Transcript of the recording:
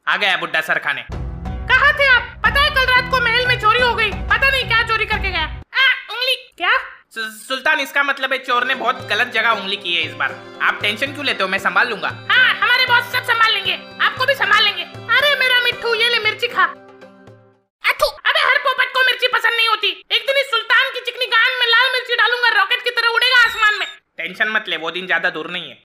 आ गया बुड्ढा सर खाने। कहाँ थे आप? पता है कल रात को महल में चोरी हो गई, पता नहीं क्या चोरी करके गया। उंगली क्या? सुल्तान, इसका मतलब है चोर ने बहुत गलत जगह उंगली की है इस बार। आप टेंशन क्यों लेते हो, मैं संभाल लूंगा। हाँ, हमारे बॉस सब संभाल लेंगे, आपको भी संभाल लेंगे। अरे मेरा मिट्ठू, ये ले मिर्ची खा। अबे हर पोपट को मिर्ची पसंद नहीं होती। एक दिन इस सुल्तान की चिकनी कान में लाल मिर्ची डालूंगा, रॉकेट की तरह उड़ेगा आसमान में। टेंशन मत ले, वो दिन ज्यादा दूर नहीं है।